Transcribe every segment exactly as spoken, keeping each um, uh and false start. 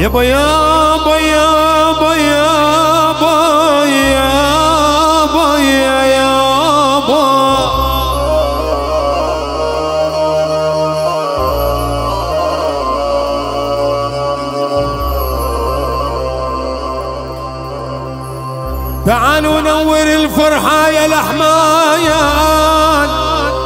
يابا يابا يابا يابا يابا يا يابا تعالوا نور الفرحة يا الأحمايان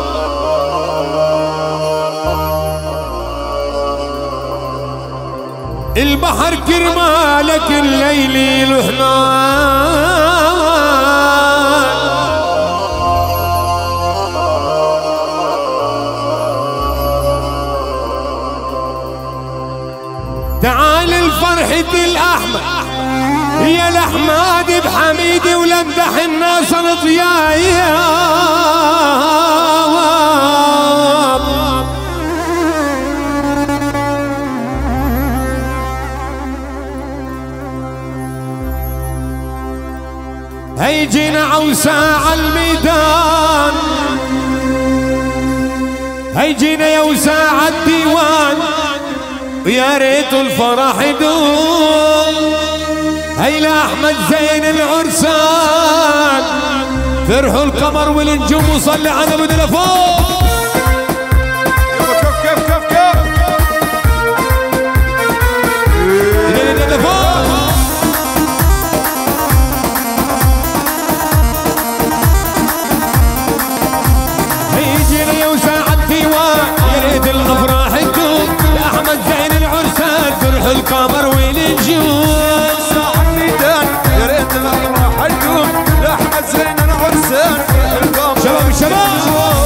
البحر كرمالك الليل لحنان تعال الفرحة الأحمد يا الأحمد بحميدي ولمدح الناس رضيايا هيجينا عوسى عالميدان هيجينا يا وساع الديوان ويا ريت الفرح يدوم هي لأحمد زين العرسان فرحوا القمر والنجوم وصلي على بدنا فوق كيف كيف كيف كيف بدنا فوق هيجينا يا وساع الديوان يا ريت الافراح تدوم لأحمد زين العرسان فرحوا القمر والنجوم لأحمد زين العرسان شباب الشباب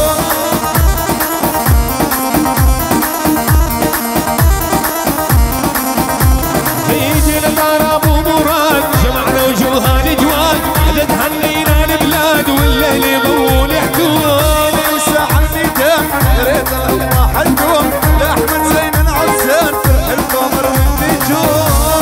هيجي لدار ابو مراد جمعنا وجوهها الجواد تهنينا البلاد والليل يضول يحكون وساع الميدان يا ريت الافراح تدوم لأحمد زين العرسان القمر والنجوم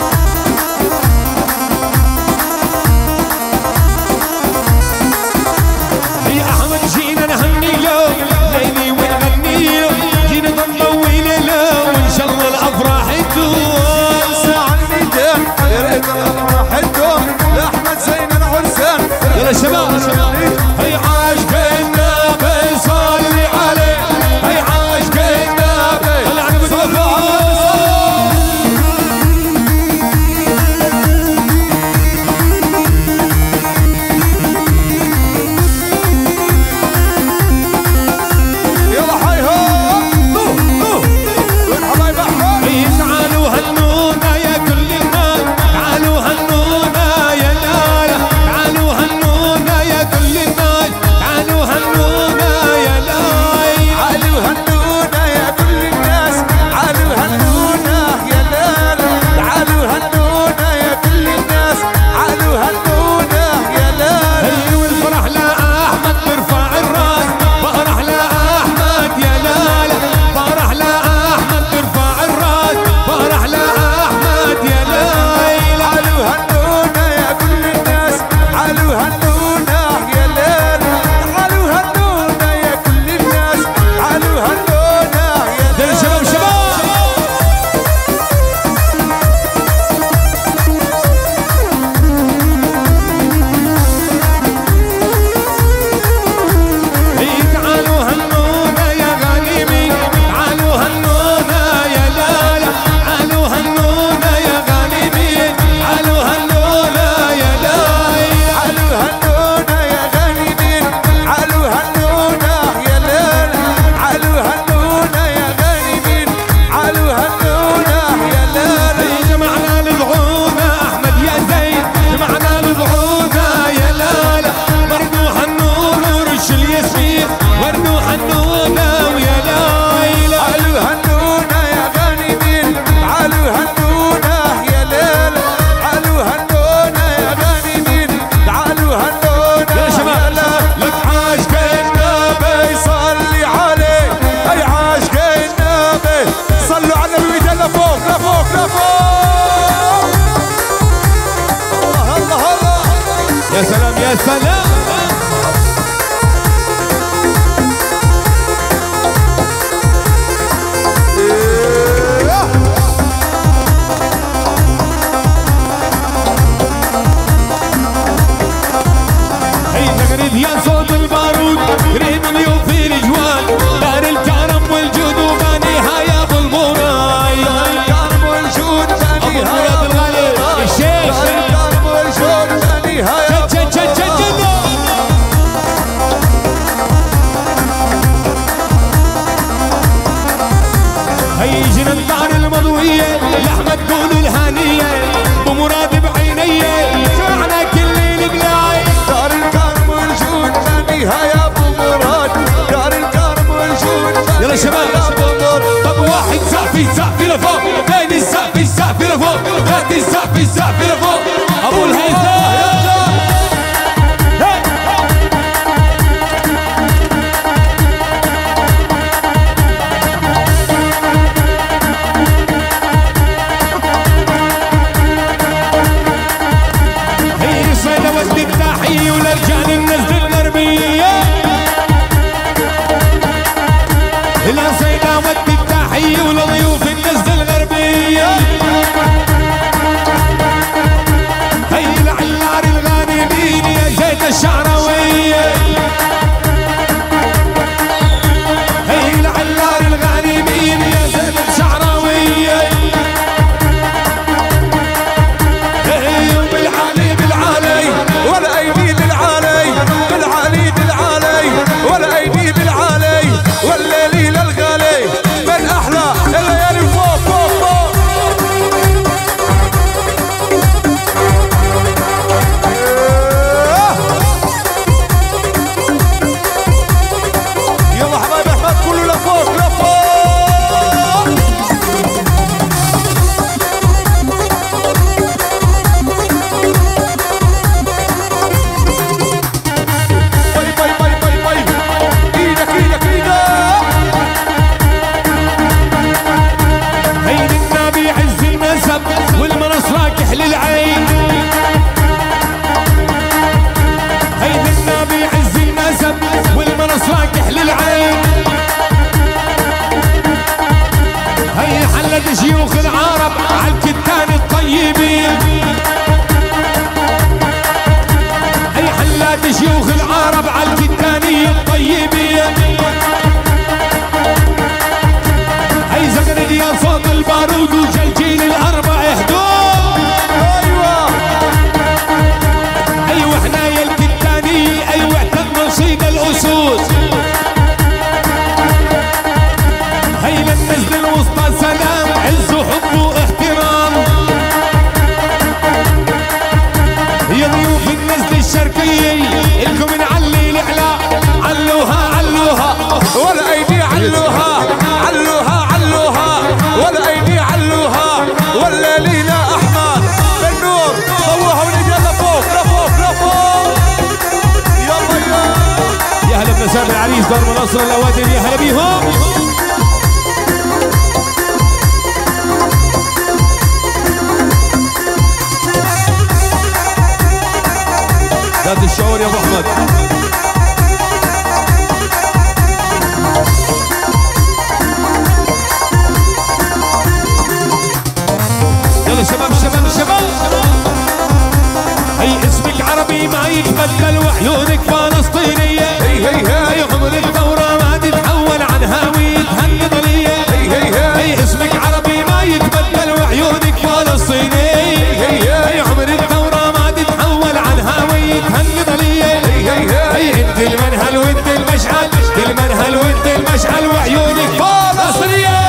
جينا نهني له ليلي ونغني له جينا نضوي له وان شاء الله الافراح تدوم ساع الميدان يا ريت الافراح تدوم لأحمد زين العرسان يلا شباب هي عاشق النبي صلي عليه هي عاشق النبي طلع نبي يا سلام يا سلام السقف لفوق تاني السقف السقف لفوق هات السقف السقف لفوق ابو الهيثم هي صيدا ودي التحية ولرجال النزل الغربية لا صيدا ودي التحية ولضيوف النزل الغربية هي العلار الغانمين يا زيت الشعراوية هي العلار الغانمين يا زيت الشعراوية هي بالعالي بالعالي ولا ايدي بالعالي بالعالي بالعالي ولا ايدي بالعالي والليل الغالي من احلى الليالي فوق فوق فوق يلا حبايب احمد كله لفوق لفوق باي باي باي باي باي ايدك ايدك ايدك هيد النبي عز النسب والمنص راكح للعين هيد النبي عز النسب والمنص راكح للعين هي حلت شيوخ العرب عالكتان الطيبين هي حلت شيوخ العرب عالكتانية الطيبين هي زغرد يا صوت البارود وجلجيل الاربع هدوء ايوه ايوه احنا يا الكتانية ايوه اعتدنا نصيد الاسود هي للنزل الوسطى سلام عز وحب واحترام يا ضيوف النزل الشرقية الكم نعلي الاعلى علوها علوها ولا ايدي علوها علوها علوها ولا ايدي علوها ولا لينا احمد بالنور ضوها ونجي لفوق لفوق لفوق يلا يا يا هلا بنساب العريس دار مناصر الاوادم يا هلا بيهم ذات الشعور يا ابو احمد يلا شباب شباب شباب هي اسمك عربي ما يتبدل وعيونك فلسطينية هي هي هي هي عمر الثورة ما تتحول عن هويتها النضالية هي هي هي هي اسمك عربي ما يتبدل وعيونك فلسطينية هي هي عمر الثورة ما تتحول عن هويتها النضالية هي هي هي انت المنهل وانت المشعل المنهل وانت المشعل وعيونك فلسطينية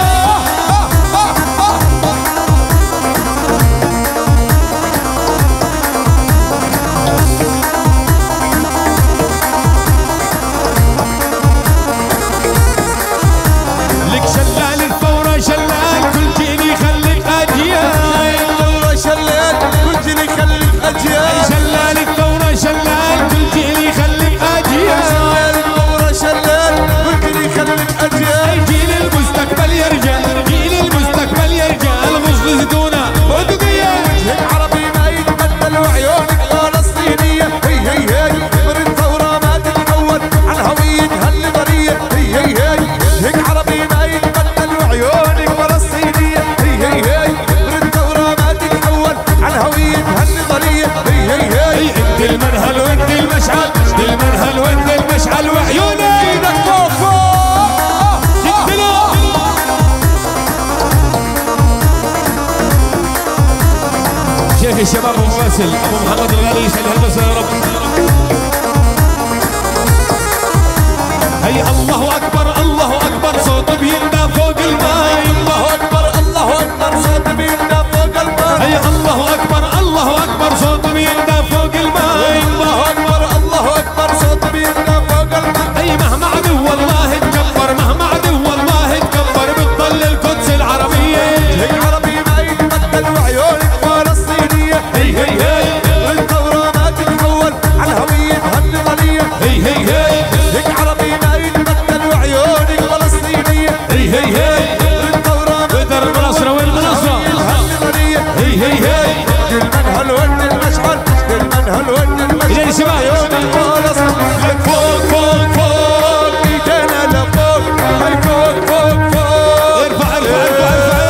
لك شلال الثورة شلال كل جيل يخليك أجيال الثورة شلال كل جيل يخليك اجيال شلال الثورة شلال كل جيل يخليك أجيال شلال الثورة شلال كل جيل يخليك اجيال جيل المستقبل يرجع جيل المستقبل يرجع الغصن زدونا ودقية وجهك عربي ما يتبدل وعيونك فلسطينية هي هي هي عمر الثورة ما تتحول عن هويتها النضالية هي هي هي وجهك عربي ما يتبدل وعيونك فلسطينية هي هي هي عمر الثورة ما تتحول عن هويتها النضالية هي هي هي هي انت المنهل وانت المشعل المنهل وانت المشعل وعيونك ايدك فوق فوق تقتلوا شيخ الشباب الممثل ابو محمد الغالي يسعد هالمسا يا رب هي الله اكبر الله اكبر صوت بيندى فوق الماء الله اكبر الله اكبر صوت بينا فوق الماء هي الله اكبر الله اكبر صوت بيندى فوق الماء الله اكبر الله اكبر صوت بينا فوق الماء هي مهما عدو والله تكبر مهما عدو والله تكبر بتضل القدس العربية وعيون الفلسطين لك فوق فوق فوق ايدينا لفوق هاي فوق فوق فوق ارفع ارفع ارفع ارفع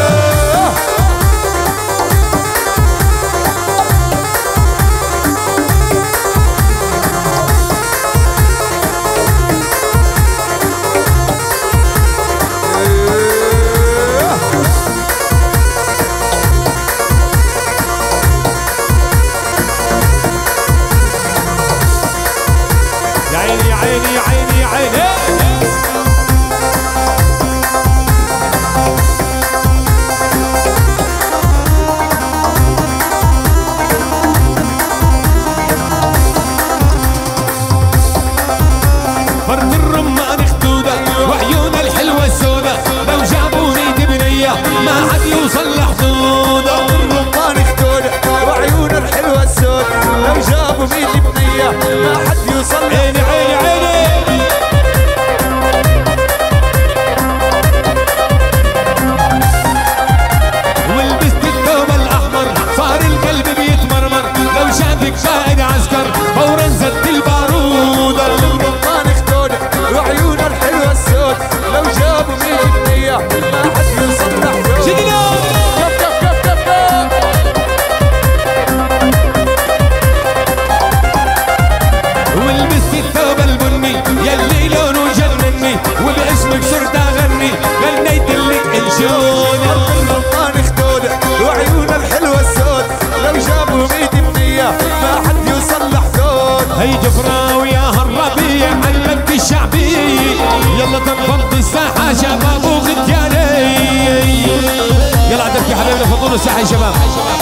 الساحة يا شباب.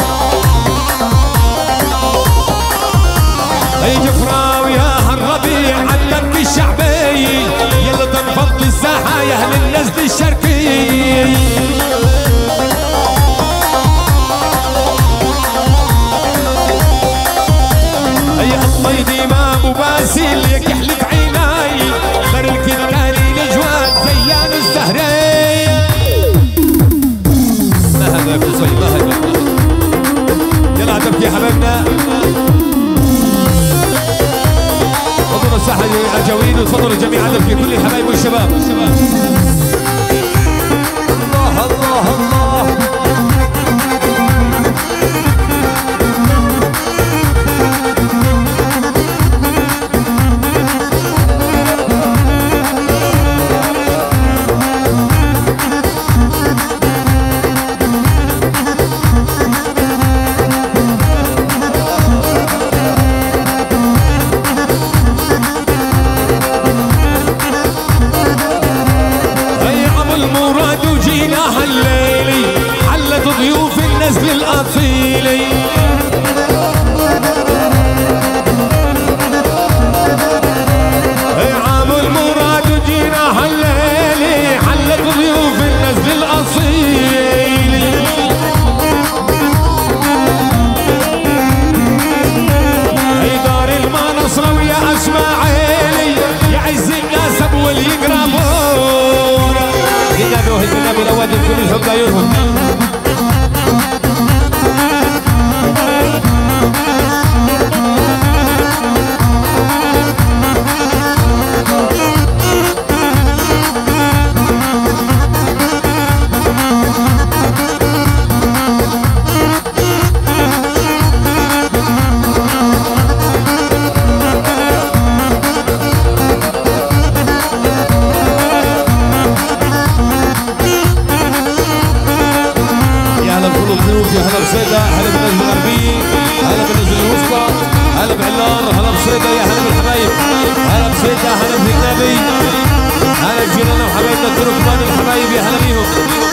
اي جفراوي يا هالربيع علمك الشعبي يلا تنفض الساحة يا اهل النزل الشرقي. اي الله يديم ابو باسل يا كحلة عيناي خر الكدراني الاجواد زيان الزهرين. ما هذا قصي ما هذا يلا عجبك يا حبايبنا. تفضلوا الساحة يا جويد وتفضلوا جميعا في كل الحبايب والشباب. الله الله الله ضيوف النزل الأصيلي. عام المراد وجينا هالليلي حلت ضيوف النزل الأصيلي. هي دار المنصرة ويا اسماعيلي يعز الناس ابو اللي يقربون. ينادوه النبي الاول كل الحب عيونهم. يا هلا بصيدا هلا بالنزل الغربي هلا بالنزل الوسطى هلا بعلار هلا بصيدا يا هلا بالحبايب هلا بصيدا هلا بالنبي هلا بجيراننا وحبايبنا التركمان الحبايب يا هلا بيهم.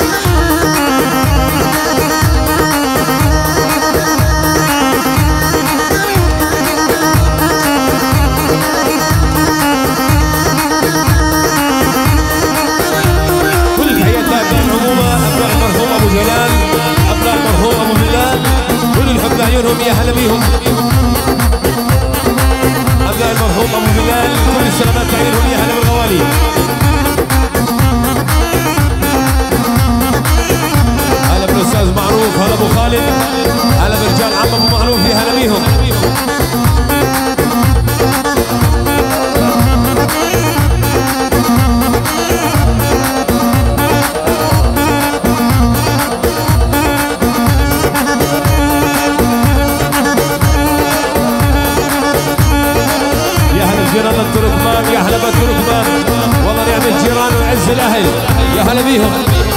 كل الحياة لابناء العمومة أبناء المرحوم أبو جلال أبناء المرحوم أبو بلال كل الحب لعيونهم يا هلا بيهم. أبناء المرحوم أبو بلال كل السلامات لعيونهم يا هلا بالغوالي. هلا بالأستاذ معروف هلا أبو خالد هلا برجال عم أبو معروف يا هلا بيهم. جيران التركمان، يا هلا بالتركمان، والله نعم الجيران وعز الاهل، يا هلا بيهم.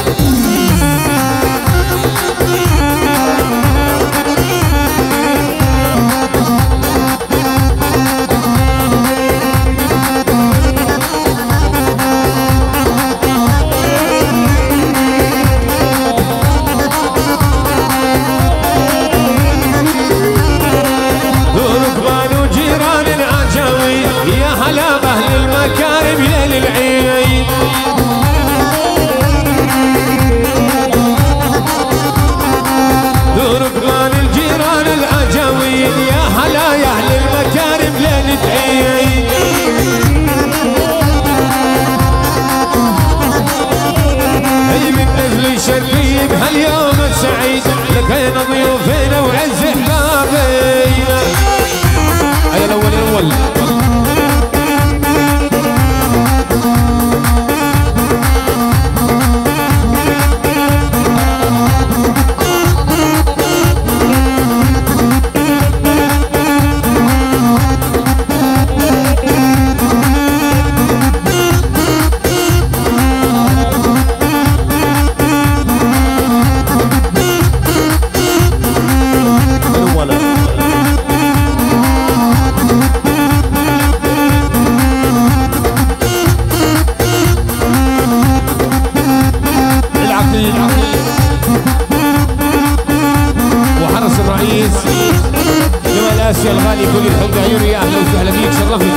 هاليوم السعيد لقينا ضيوفنا وعز احبابينا. هيا الاول الاول يا الغالي كل الحب عيوني، يا اهلا وسهلا بيك، شرفت.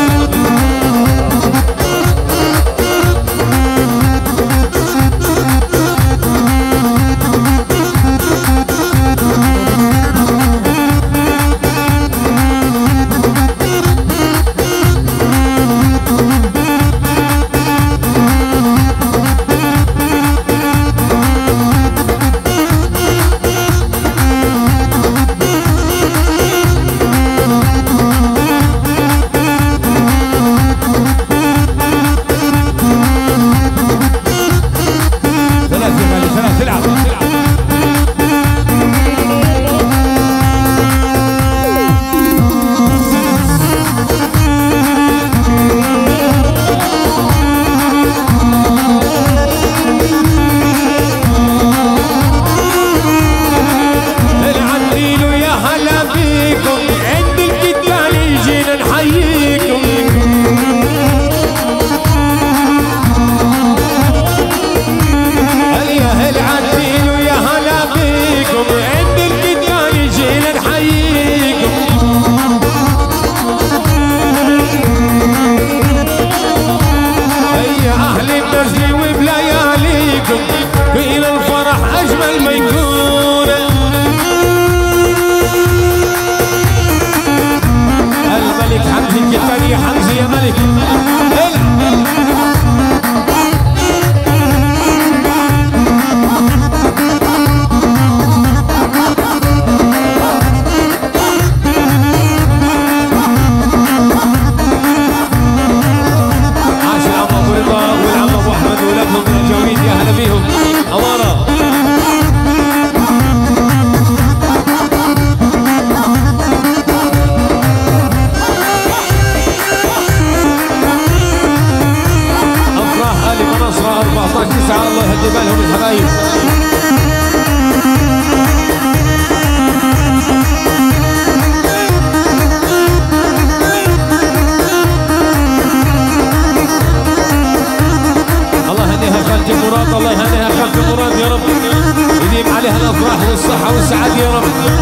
والصحة والسعادة يا رب.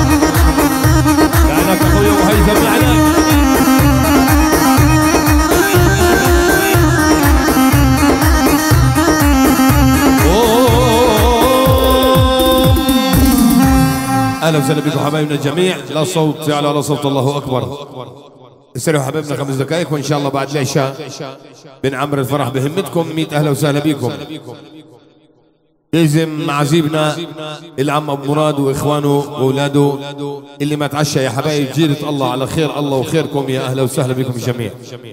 لعنك اخويا وهيثم لعنك. اهلا وسهلا بكم حبايبنا الجميع. لا صوت يعلى ولا صوت، الله اكبر. استريحوا حبايبنا خمس دقائق وان شاء الله بعد العشاء بنعمر الفرح بهمتكم. مئة اهلا وسهلا بكم. يلزم معازيبنا العم ابو مراد واخوانه واولاده اللي ما تعشى يا حبايب، جيرة الله على خير الله وخيركم. يا اهلا وسهلا بكم الجميع.